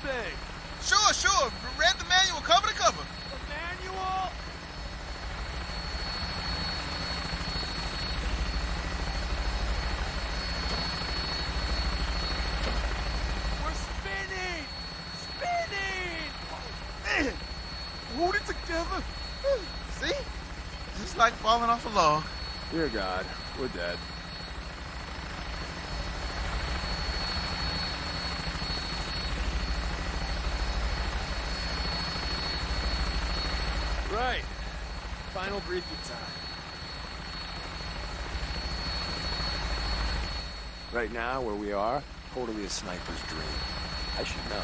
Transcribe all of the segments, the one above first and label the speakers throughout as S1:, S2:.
S1: thing.
S2: Sure. Read the manual cover to cover.
S1: The manual? We're spinning! Spinning!
S2: Man, hold it together. See? Just like falling off a log.
S3: Dear God, we're dead. Right. Final briefing time. Right now, where we are, totally a sniper's dream. I should know.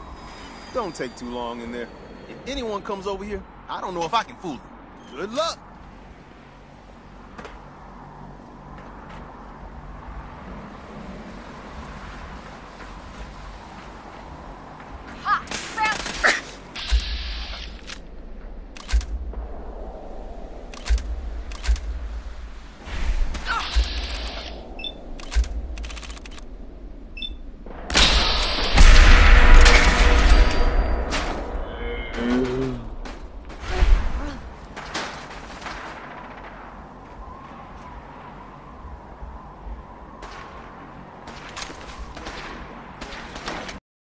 S3: Don't take too long in there.
S2: If anyone comes over here, I don't know if I can fool them. Good luck.